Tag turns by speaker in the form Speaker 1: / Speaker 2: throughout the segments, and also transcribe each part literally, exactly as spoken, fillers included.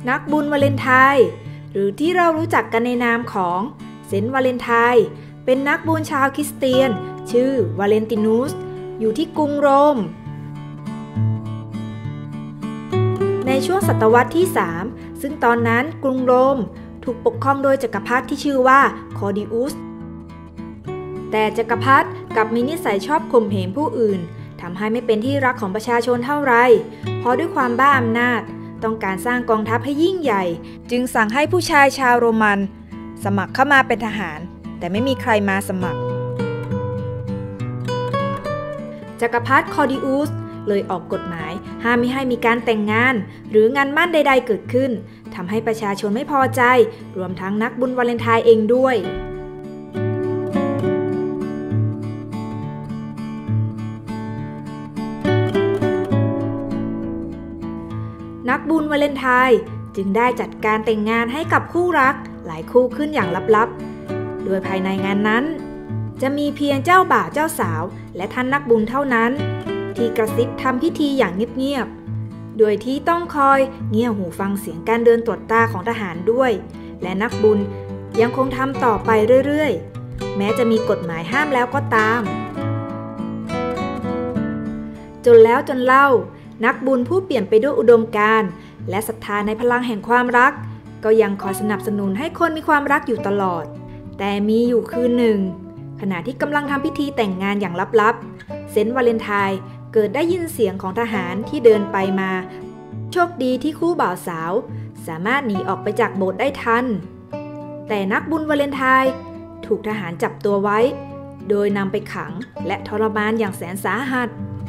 Speaker 1: นักบุญวาเลนไทน์หรือที่เรารู้จักกันในนามของเซนต์วาเลนไทน์เป็นนักบุญชาวคริสเตียนชื่อวาเลนตินุสอยู่ที่กรุงโรมในช่วงศตวรรษที่สามซึ่งตอนนั้นกรุงโรมถูกปกครองโดยจักรพรรดิที่ชื่อว่าคอดิอุสแต่จักรพรรดิกลับมีนิสัยชอบข่มเหงผู้อื่นทำให้ไม่เป็นที่รักของประชาชนเท่าไรเพราะด้วยความบ้าอำนาจต้องการสร้างกองทัพให้ยิ่งใหญ่จึงสั่งให้ผู้ชายชาวโรมันสมัครเข้ามาเป็นทหารแต่ไม่มีใครมาสมัครจักรพรรดิคอดิอุสเลยออกกฎหมายห้ามไม่ให้มีการแต่งงานหรืองานมั่นใดๆเกิดขึ้นทำให้ประชาชนไม่พอใจรวมทั้งนักบุญวาเลนไทน์เองด้วยนักบุญวาเลนไทน์จึงได้จัดการแต่งงานให้กับคู่รักหลายคู่ขึ้นอย่างลับๆโดยภายในงานนั้นจะมีเพียงเจ้าบ่าวเจ้าสาวและท่านนักบุญเท่านั้นที่กระซิบทำพิธีอย่างเงียบๆโดยที่ต้องคอยเงี่ยหูฟังเสียงการเดินตรวจตาของทหารด้วยและนักบุญยังคงทำต่อไปเรื่อยๆแม้จะมีกฎหมายห้ามแล้วก็ตามจนแล้วจนเล่านักบุญผู้เปลี่ยนไปด้วยอุดมการณ์และศรัทธาในพลังแห่งความรักก็ยังคอยสนับสนุนให้คนมีความรักอยู่ตลอดแต่มีอยู่คืนหนึ่งขณะที่กำลังทำพิธีแต่งงานอย่างลับๆเซนต์วาเลนไทน์เกิดได้ยินเสียงของทหารที่เดินไปมาโชคดีที่คู่บ่าวสาวสามารถหนีออกไปจากโบสถ์ได้ทันแต่นักบุญวาเลนไทน์ถูกทหารจับตัวไว้โดยนำไปขังและทรมานอย่างแสนสาหัส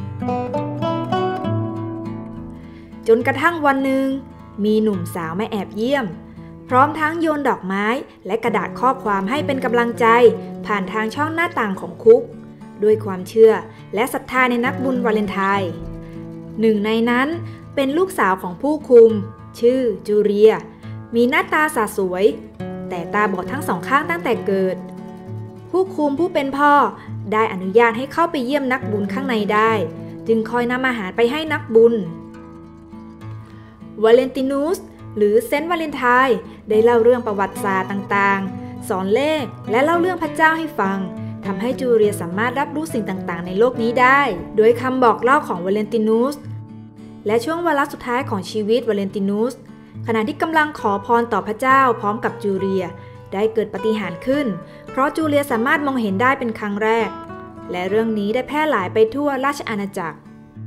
Speaker 1: จนกระทั่งวันหนึ่งมีหนุ่มสาวมาแอบเยี่ยมพร้อมทั้งโยนดอกไม้และกระดาษข้อความให้เป็นกำลังใจผ่านทางช่องหน้าต่างของคุกด้วยความเชื่อและศรัทธาในนักบุญวาเลนไทน์หนึ่งในนั้นเป็นลูกสาวของผู้คุมชื่อจูเลียมีหน้าตาสะสวยแต่ตาบอดทั้งสองข้างตั้งแต่เกิดผู้คุมผู้เป็นพ่อได้อนุญาตให้เข้าไปเยี่ยมนักบุญข้างในได้จึงคอยนำอาหารไปให้นักบุญวาเลนตินุสหรือเซนต์วาเลนไทน์ได้เล่าเรื่องประวัติศาสตร์ต่างๆสอนเลขและเล่าเรื่องพระเจ้าให้ฟังทำให้จูเลียสามารถรับรู้สิ่งต่างๆในโลกนี้ได้โดยคำบอกเล่าของวาเลนตินุสและช่วงวาระสุดท้ายของชีวิตวาเลนตินุสขณะที่กำลังขอพรต่อพระเจ้าพร้อมกับจูเลียได้เกิดปาฏิหาริย์ขึ้นเพราะจูเลียสามารถมองเห็นได้เป็นครั้งแรกและเรื่องนี้ได้แพร่หลายไปทั่วราชอาณาจักร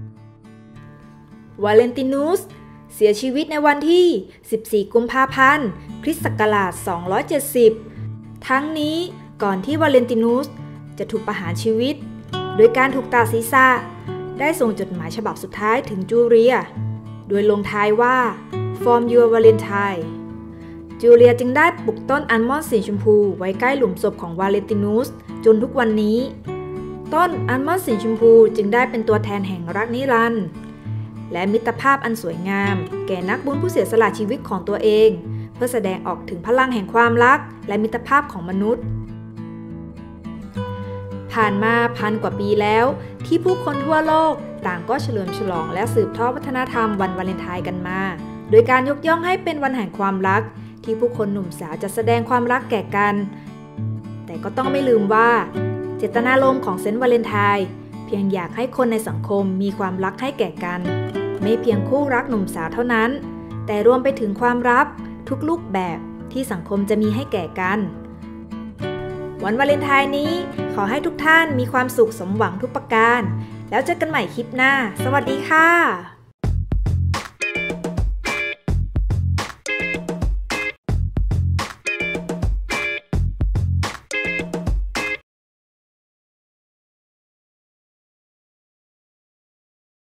Speaker 1: วาเลนตินุสเสียชีวิตในวันที่สิบสี่กุมภาพันธ์คริสต์ศักราชสองร้อยเจ็ดสิบทั้งนี้ก่อนที่วาเลนตินุสจะถูกประหารชีวิตโดยการถูกตัดศีรษะได้ส่งจดหมายฉบับสุดท้ายถึงจูเลียโดยลงท้ายว่า from your valentine จูเลียจึงได้ปลูกต้นอัลมอนด์สีชมพูไว้ใกล้หลุมศพของวาเลนตินุสจนทุกวันนี้ต้นอัลมอนด์สีชมพูจึงได้เป็นตัวแทนแห่งรักนิรันดร์และมิตรภาพอันสวยงามแก่นักบุญผู้เสียสละชีวิตของตัวเองเพื่อแสดงออกถึงพลังแห่งความรักและมิตรภาพของมนุษย์ผ่านมาพันกว่าปีแล้วที่ผู้คนทั่วโลกต่างก็เฉลิมฉลองและสืบทอดวัฒนธรรมวันวาเลนไทน์กันมาโดยการยกย่องให้เป็นวันแห่งความรักที่ผู้คนหนุ่มสาวจะแสดงความรักแก่กันแต่ก็ต้องไม่ลืมว่าเจตนารมณ์ของเซนต์วาเลนไทน์เพียงอยากให้คนในสังคมมีความรักให้แก่กันไม่เพียงคู่รักหนุ่มสาวเท่านั้นแต่รวมไปถึงความรักทุกรูปแบบที่สังคมจะมีให้แก่กันวันวาเลนไทน์นี้ขอให้ทุกท่านมีความสุขสมหวังทุกประการแล้วเจอกันใหม่คลิปหน้าสวัสดีค่ะ